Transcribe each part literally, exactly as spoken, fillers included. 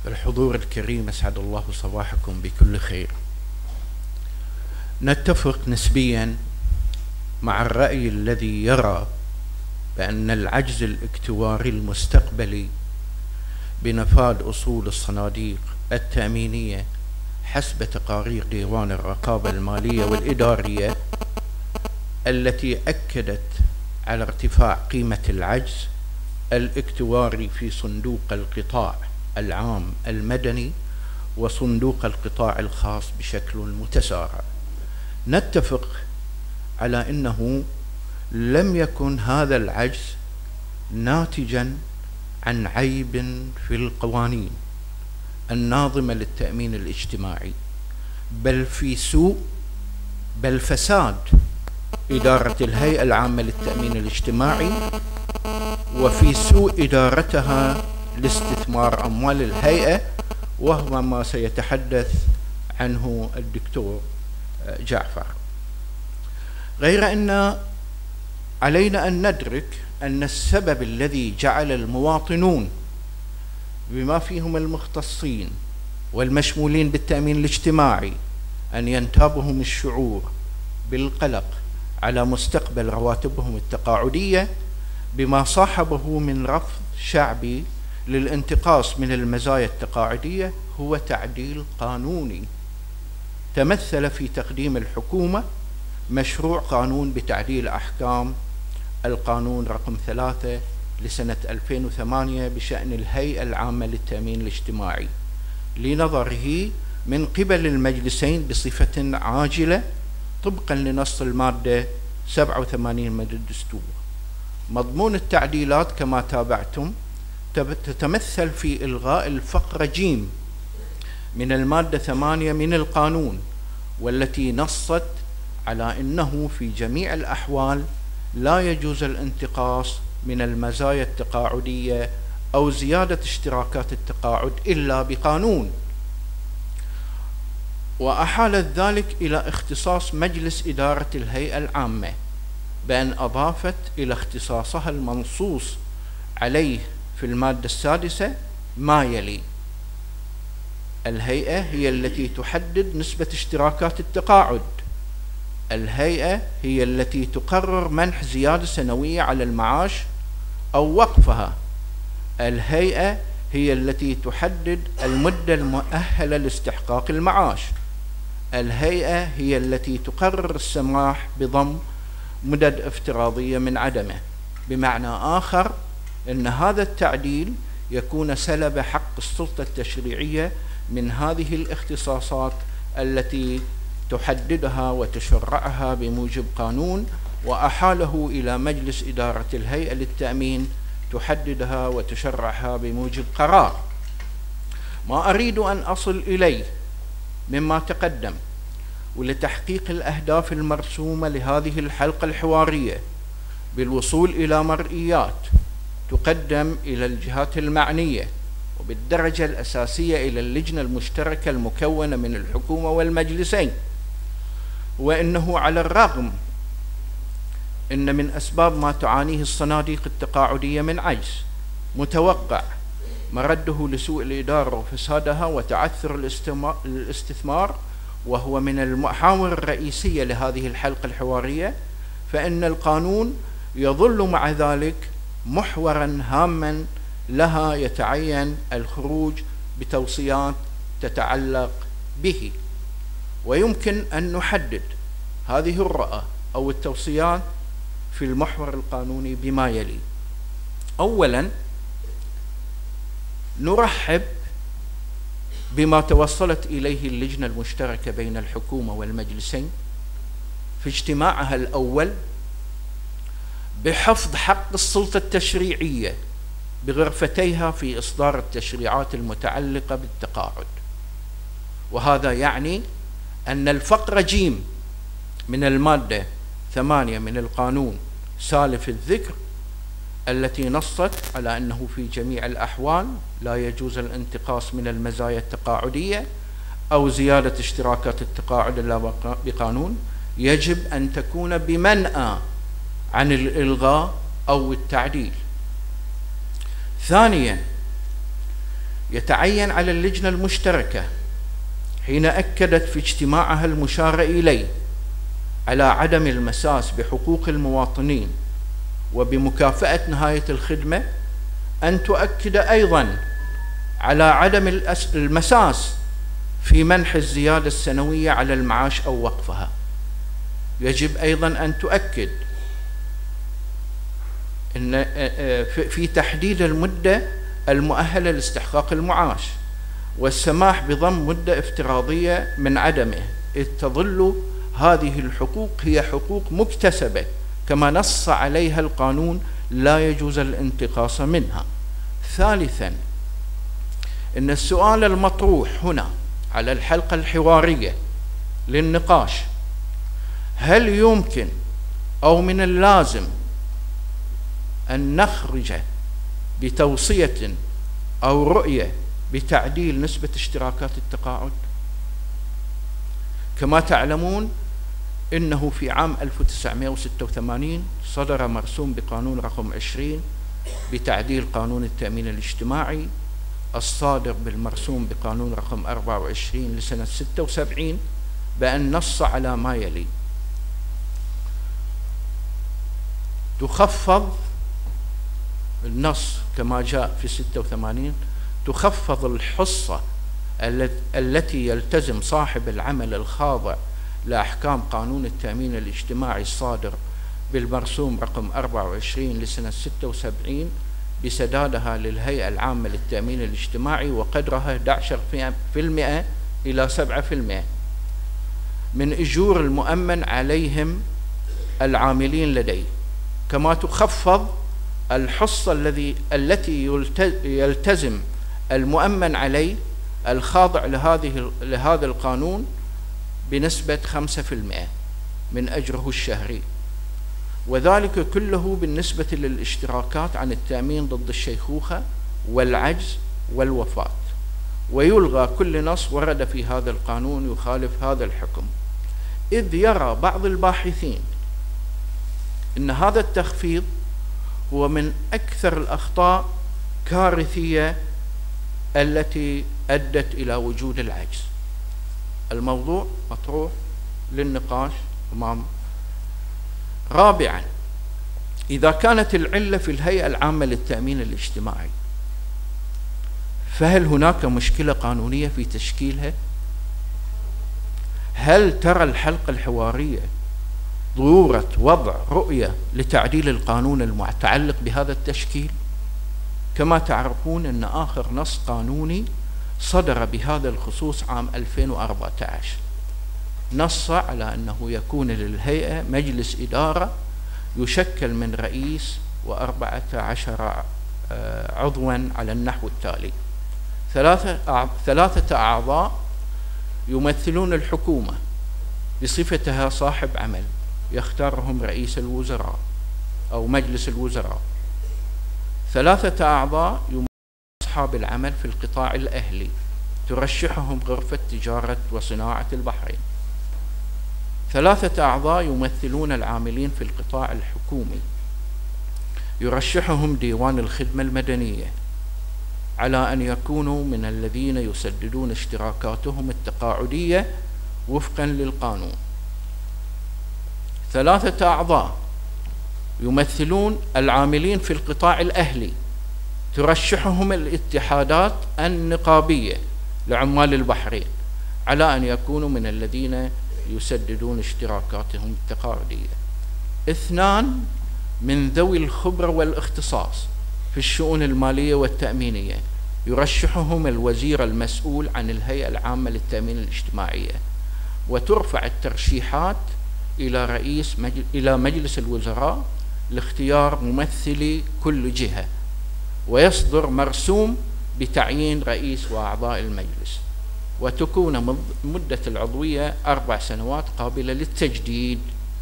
الحضور الكريم، أسعد الله صباحكم بكل خير. نتفق نسبيا مع الرأي الذي يرى بأن العجز الاكتواري المستقبلي بنفاذ أصول الصناديق التأمينية حسب تقارير ديوان الرقابة المالية والإدارية التي أكدت على ارتفاع قيمة العجز الاكتواري في صندوق القطاع العام المدني وصندوق القطاع الخاص بشكل متسارع. نتفق على أنه لم يكن هذا العجز ناتجا عن عيب في القوانين الناظمة للتأمين الاجتماعي، بل في سوء بل فساد إدارة الهيئة العامة للتأمين الاجتماعي وفي سوء إدارتها لاستثمار أموال الهيئة، وهو ما سيتحدث عنه الدكتور جعفر. غير أن علينا أن ندرك أن السبب الذي جعل المواطنون بما فيهم المختصين والمشمولين بالتأمين الاجتماعي أن ينتابهم الشعور بالقلق على مستقبل رواتبهم التقاعدية بما صاحبه من رفض شعبي للانتقاص من المزايا التقاعدية هو تعديل قانوني تمثل في تقديم الحكومة مشروع قانون بتعديل أحكام القانون رقم ثلاثة لسنة ألفين وثمانية بشأن الهيئة العامة للتأمين الاجتماعي لنظره من قبل المجلسين بصفة عاجلة طبقا لنص المادة سبعة وثمانين من الدستور. مضمون التعديلات كما تابعتم تتمثل في إلغاء الفقرة جيم من المادة ثمانية من القانون، والتي نصت على أنه في جميع الأحوال لا يجوز الانتقاص من المزايا التقاعدية أو زيادة اشتراكات التقاعد إلا بقانون، وأحالت ذلك إلى اختصاص مجلس إدارة الهيئة العامة بأن أضافت إلى اختصاصها المنصوص عليه في المادة السادسة ما يلي: الهيئة هي التي تحدد نسبة اشتراكات التقاعد، الهيئة هي التي تقرر منح زيادة سنوية على المعاش أو وقفها، الهيئة هي التي تحدد المدة المؤهلة لاستحقاق المعاش، الهيئة هي التي تقرر السماح بضم مدد افتراضية من عدمه. بمعنى آخر أن هذا التعديل يكون سلب حق السلطة التشريعية من هذه الاختصاصات التي تحددها وتشرعها بموجب قانون، وأحاله إلى مجلس إدارة الهيئة للتأمين تحددها وتشرعها بموجب قرار. ما أريد أن أصل إليه مما تقدم ولتحقيق الأهداف المرسومة لهذه الحلقة الحوارية بالوصول إلى مرئيات تقدم إلى الجهات المعنية وبالدرجة الأساسية إلى اللجنة المشتركة المكونة من الحكومة والمجلسين، وإنه على الرغم إن من أسباب ما تعانيه الصناديق التقاعدية من عجز متوقع مرده لسوء الإدارة وفسادها وتعثر الاستثمار، وهو من المحاور الرئيسية لهذه الحلقة الحوارية، فإن القانون يظل مع ذلك محورا هاما لها يتعين الخروج بتوصيات تتعلق به. ويمكن أن نحدد هذه الرؤى أو التوصيات في المحور القانوني بما يلي: أولا، نرحب بما توصلت إليه اللجنة المشتركة بين الحكومة والمجلسين في اجتماعها الأول بحفظ حق السلطة التشريعية بغرفتيها في إصدار التشريعات المتعلقة بالتقاعد. وهذا يعني أن الفقرة جيم من المادة ثمانية من القانون سالف الذكر التي نصت على أنه في جميع الأحوال لا يجوز الانتقاص من المزايا التقاعدية أو زيادة اشتراكات التقاعد إلا بقانون، يجب أن تكون بمنأى عن الإلغاء أو التعديل. ثانيا، يتعين على اللجنة المشتركة حين أكدت في اجتماعها المشار إليه على عدم المساس بحقوق المواطنين وبمكافأة نهاية الخدمة أن تؤكد أيضا على عدم المساس في منح الزيادة السنوية على المعاش أو وقفها. يجب أيضا أن تؤكد إن في تحديد المدة المؤهلة لاستحقاق المعاش والسماح بضم مدة افتراضية من عدمه، إذ تظل هذه الحقوق هي حقوق مكتسبة كما نص عليها القانون، لا يجوز الانتقاص منها. ثالثا، إن السؤال المطروح هنا على الحلقة الحوارية للنقاش: هل يمكن أو من اللازم أن نخرج بتوصية أو رؤية بتعديل نسبة اشتراكات التقاعد؟ كما تعلمون إنه في عام ألف وتسعمائة وستة وثمانين صدر مرسوم بقانون رقم عشرين بتعديل قانون التأمين الاجتماعي، الصادر بالمرسوم بقانون رقم أربعة وعشرين لسنة ستة وسبعين، بأن نص على ما يلي: تخفض النص كما جاء في ستة وثمانين، تخفض الحصة التي يلتزم صاحب العمل الخاضع لأحكام قانون التأمين الاجتماعي الصادر بالمرسوم رقم أربعة وعشرين لسنة ستة وسبعين بسدادها للهيئة العامة للتأمين الاجتماعي، وقدرها أحد عشر بالمئة إلى سبعة بالمئة من أجور المؤمن عليهم العاملين لديه. كما تخفض الحصة الذي التي يلتزم المؤمن عليه الخاضع لهذه لهذا القانون بنسبة خمسة بالمئة من أجره الشهري، وذلك كله بالنسبة للاشتراكات عن التأمين ضد الشيخوخة والعجز والوفاة. ويلغى كل نص ورد في هذا القانون يخالف هذا الحكم، إذ يرى بعض الباحثين أن هذا التخفيض هو من أكثر الأخطاء كارثية التي أدت إلى وجود العجز. الموضوع مطروح للنقاش أمام. رابعا، إذا كانت العلة في الهيئة العامة للتأمين الاجتماعي، فهل هناك مشكلة قانونية في تشكيلها؟ هل ترى الحلقة الحوارية ضرورة وضع رؤية لتعديل القانون المتعلق بهذا التشكيل؟ كما تعرفون أن آخر نص قانوني صدر بهذا الخصوص عام ألفين وأربعة عشر نص على أنه يكون للهيئة مجلس إدارة يشكل من رئيس وأربعة عشر عضوا على النحو التالي: ثلاثة ثلاثة أعضاء يمثلون الحكومة بصفتها صاحب عمل يختارهم رئيس الوزراء أو مجلس الوزراء. ثلاثة أعضاء يمثلون أصحاب العمل في القطاع الأهلي ترشحهم غرفة تجارة وصناعة البحرين. ثلاثة أعضاء يمثلون العاملين في القطاع الحكومي يرشحهم ديوان الخدمة المدنية على أن يكونوا من الذين يسددون اشتراكاتهم التقاعدية وفقا للقانون. ثلاثة أعضاء يمثلون العاملين في القطاع الأهلي ترشحهم الاتحادات النقابية لعمال البحرين على أن يكونوا من الذين يسددون اشتراكاتهم التقاعدية. اثنان من ذوي الخبرة والاختصاص في الشؤون المالية والتأمينية يرشحهم الوزير المسؤول عن الهيئة العامة للتأمين الاجتماعية، وترفع الترشيحات إلى رئيس مجل... إلى مجلس الوزراء لاختيار ممثلي كل جهة، ويصدر مرسوم بتعيين رئيس وأعضاء المجلس، وتكون مدة العضوية أربع سنوات قابلة للتجديد.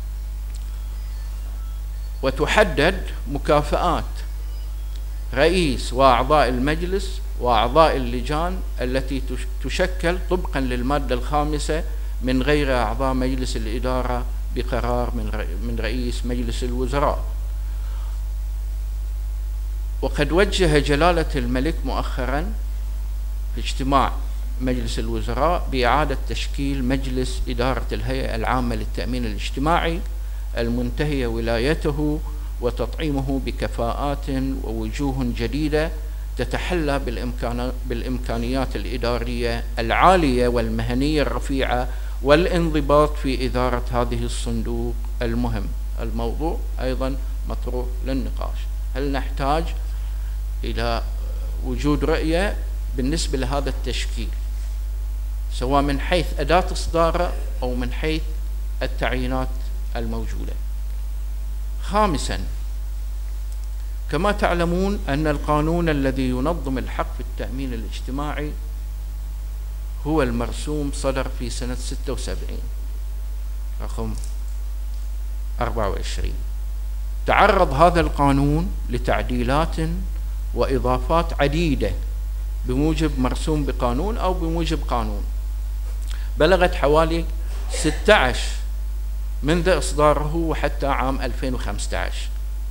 وتحدد مكافآت رئيس وأعضاء المجلس وأعضاء اللجان التي تشكل طبقا للمادة الخامسة من غير أعضاء مجلس الإدارة بقرار من رئيس مجلس الوزراء. وقد وجه جلالة الملك مؤخرا في اجتماع مجلس الوزراء بإعادة تشكيل مجلس إدارة الهيئة العامة للتأمين الاجتماعي المنتهية ولايته وتطعيمه بكفاءات ووجوه جديدة تتحلى بالإمكانيات الإدارية العالية والمهنية الرفيعة والانضباط في إدارة هذه الصندوق المهم. الموضوع أيضا مطروح للنقاش. هل نحتاج إلى وجود رؤية بالنسبة لهذا التشكيل سواء من حيث أداة إصداره أو من حيث التعيينات الموجودة؟ خامسا، كما تعلمون أن القانون الذي ينظم الحق في التأمين الاجتماعي هو المرسوم صدر في سنة ستة وسبعين رقم أربعة وعشرين. تعرض هذا القانون لتعديلات وإضافات عديدة بموجب مرسوم بقانون أو بموجب قانون، بلغت حوالي ستة عشر منذ إصداره وحتى عام ألفين وخمسة عشر.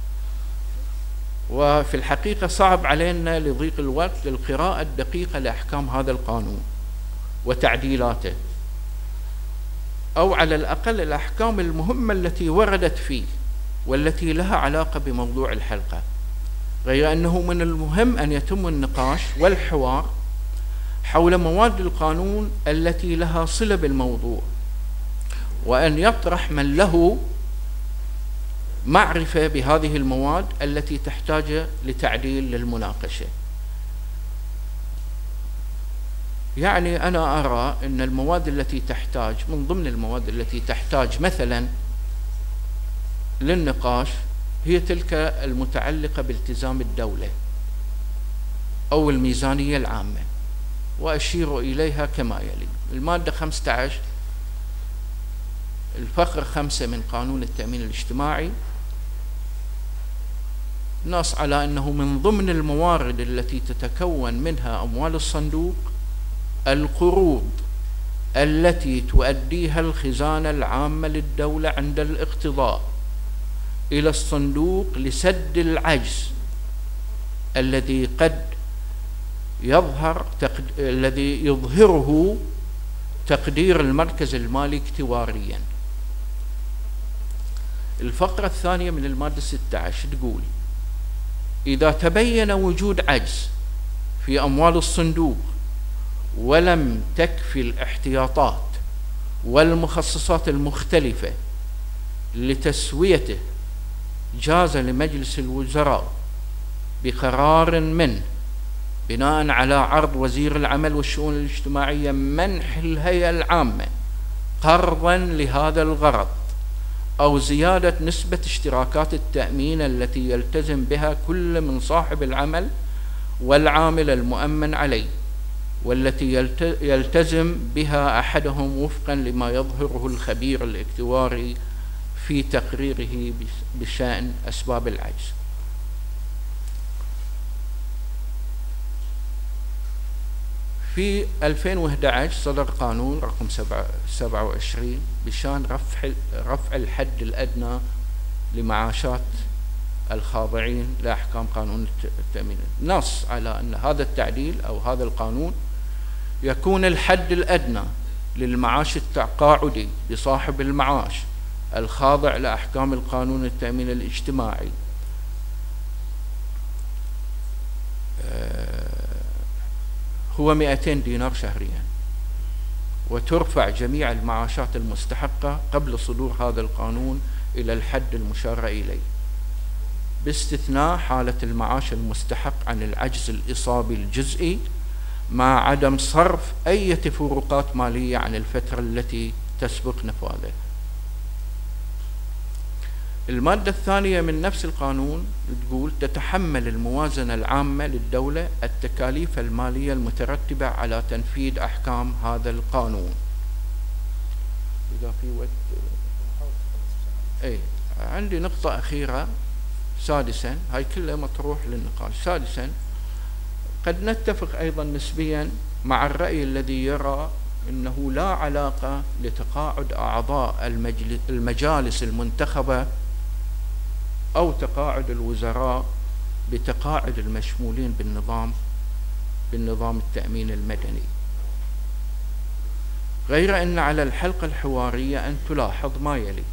وفي الحقيقة صعب علينا لضيق الوقت للقراءة الدقيقة لأحكام هذا القانون وتعديلاته، أو على الأقل الأحكام المهمة التي وردت فيه والتي لها علاقة بموضوع الحلقة، غير أنه من المهم أن يتم النقاش والحوار حول مواد القانون التي لها صلة بالموضوع، وأن يطرح من له معرفة بهذه المواد التي تحتاج لتعديل للمناقشة. يعني أنا أرى أن المواد التي تحتاج، من ضمن المواد التي تحتاج مثلا للنقاش هي تلك المتعلقة بالتزام الدولة أو الميزانية العامة، وأشير إليها كما يلي. المادة خمسة عشر الفقرة خمسة من قانون التأمين الاجتماعي نص على أنه من ضمن الموارد التي تتكون منها أموال الصندوق القروض التي تؤديها الخزانة العامة للدولة عند الاقتضاء إلى الصندوق لسد العجز الذي قد يظهر تقد... الذي يظهره تقدير المركز المالي اكتواريا. الفقرة الثانية من المادة ستة عشر تقول: إذا تبين وجود عجز في أموال الصندوق ولم تكفي الاحتياطات والمخصصات المختلفة لتسويته، جاز لمجلس الوزراء بقرار منه بناء على عرض وزير العمل والشؤون الاجتماعية منح الهيئة العامة قرضا لهذا الغرض، أو زيادة نسبة اشتراكات التأمين التي يلتزم بها كل من صاحب العمل والعامل المؤمن عليه، والتي يلتزم بها أحدهم وفقا لما يظهره الخبير الاكتواري في تقريره بشأن أسباب العجز. في ألفين وأحد عشر صدر قانون رقم سبعة وعشرين بشأن رفع رفع الحد الأدنى لمعاشات الخاضعين لأحكام قانون التأمين. نص على أن هذا التعديل أو هذا القانون يكون الحد الأدنى للمعاش التقاعدي لصاحب المعاش الخاضع لأحكام القانون التأمين الاجتماعي هو مئتين دينار شهريا، وترفع جميع المعاشات المستحقة قبل صدور هذا القانون إلى الحد المشار إليه، باستثناء حالة المعاش المستحق عن العجز الإصابي الجزئي مع عدم صرف أي فروقات مالية عن الفترة التي تسبق نفاذه. المادة الثانية من نفس القانون تقول: تتحمل الموازنة العامة للدولة التكاليف المالية المترتبة على تنفيذ أحكام هذا القانون. إذا في وقت أي عندي نقطة أخيرة. سادسا، هاي كلها مطروح للنقاش. سادسا، قد نتفق أيضا نسبيا مع الرأي الذي يرى أنه لا علاقة لتقاعد أعضاء المجالس المنتخبة أو تقاعد الوزراء بتقاعد المشمولين بالنظام بالنظام التأمين المدني. غير أن على الحلقة الحوارية أن تلاحظ ما يلي: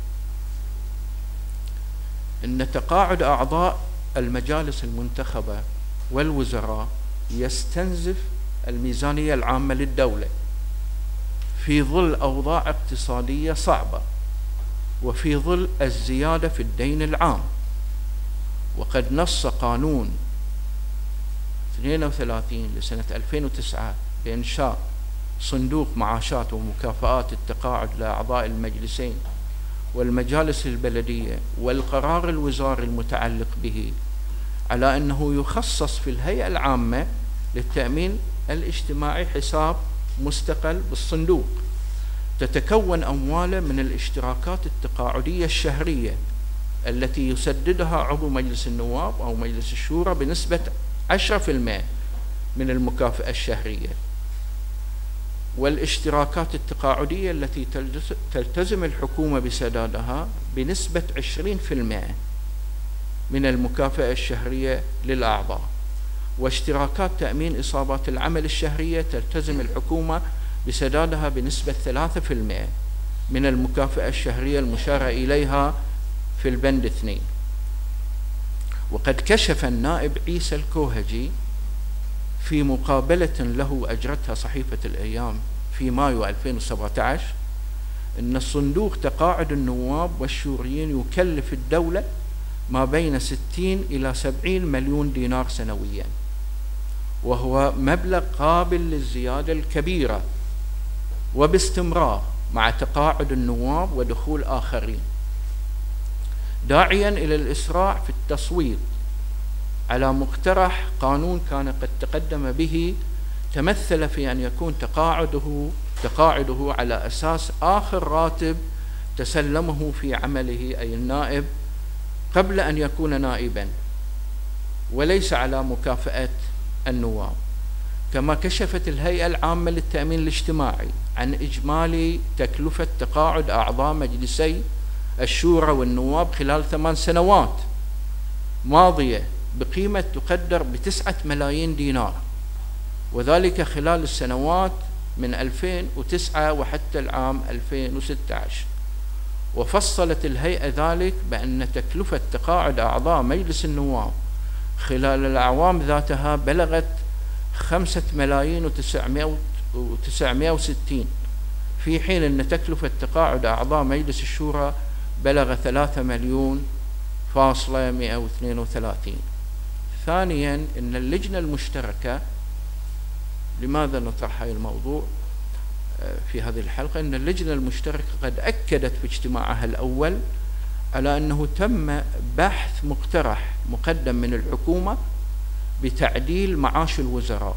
أن تقاعد أعضاء المجالس المنتخبة والوزراء يستنزف الميزانية العامة للدولة في ظل أوضاع اقتصادية صعبة، وفي ظل الزيادة في الدين العام. وقد نص قانون اثنين وثلاثين لسنة ألفين وتسعة بإنشاء صندوق معاشات ومكافآت التقاعد لأعضاء المجلسين والمجالس البلدية والقرار الوزاري المتعلق به على أنه يخصص في الهيئة العامة للتأمين الاجتماعي حساب مستقل بالصندوق تتكون أمواله من الاشتراكات التقاعدية الشهرية التي يسددها عضو مجلس النواب أو مجلس الشورى بنسبة عشرة بالمئة من المكافأة الشهرية، والاشتراكات التقاعدية التي تلتزم الحكومة بسدادها بنسبة عشرين بالمئة من المكافأة الشهرية للأعضاء، واشتراكات تأمين إصابات العمل الشهرية تلتزم الحكومة بسدادها بنسبة ثلاثة بالمئة من المكافأة الشهرية المشار إليها في البند اثنين. وقد كشف النائب عيسى الكوهجي في مقابلة له أجرتها صحيفة الأيام في مايو ألفين وسبعة عشر أن صندوق تقاعد النواب والشوريين يكلف الدولة ما بين ستين إلى سبعين مليون دينار سنويا، وهو مبلغ قابل للزيادة الكبيرة وباستمرار مع تقاعد النواب ودخول آخرين، داعيا إلى الإسراع في التصويت على مقترح قانون كان قد تقدم به تمثل في أن يكون تقاعده تقاعده على أساس آخر راتب تسلمه في عمله أي النائب قبل أن يكون نائبا، وليس على مكافأة النواب. كما كشفت الهيئة العامة للتأمين الاجتماعي عن إجمالي تكلفة تقاعد أعضاء مجلسي الشورى والنواب خلال ثمان سنوات ماضية بقيمة تقدر بتسعة ملايين دينار، وذلك خلال السنوات من ألفين وتسعة وحتى العام ألفين وستة عشر. وفصلت الهيئة ذلك بأن تكلفة تقاعد أعضاء مجلس النواب خلال الأعوام ذاتها بلغت خمسة ملايين وتسعمائة وستين، في حين أن تكلفة تقاعد أعضاء مجلس الشورى بلغ ثلاثة مليون فاصلة مئة واثنين وثلاثين. ثانيا، أن اللجنة المشتركة، لماذا نطرح هذا الموضوع في هذه الحلقة؟ أن اللجنة المشتركة قد أكدت في اجتماعها الأول على أنه تم بحث مقترح مقدم من الحكومة بتعديل معاش الوزراء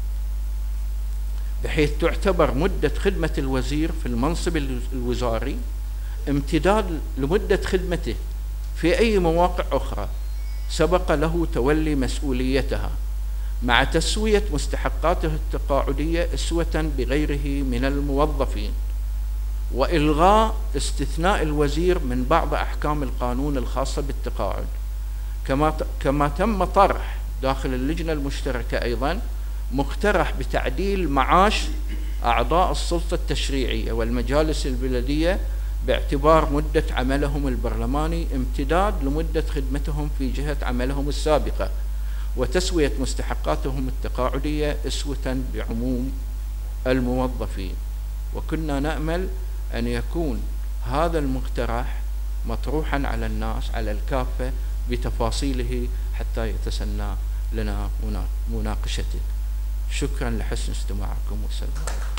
بحيث تعتبر مدة خدمة الوزير في المنصب الوزاري امتداد لمدة خدمته في أي مواقع أخرى سبق له تولي مسؤوليتها، مع تسوية مستحقاته التقاعدية أسوة بغيره من الموظفين، وإلغاء استثناء الوزير من بعض أحكام القانون الخاصة بالتقاعد. كما كما تم طرح داخل اللجنة المشتركة أيضا مقترح بتعديل معاش أعضاء السلطة التشريعية والمجالس البلدية باعتبار مدة عملهم البرلماني امتداد لمدة خدمتهم في جهة عملهم السابقة، وتسوية مستحقاتهم التقاعدية أسوة بعموم الموظفين. وكنا نأمل أن يكون هذا المقترح مطروحا على الناس على الكافة بتفاصيله حتى يتسنى لنا مناقشته. شكرا لحسن استماعكم والسلام.